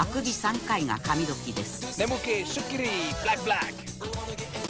あくび3回が神時です。 眠気すっきりブラックブラック。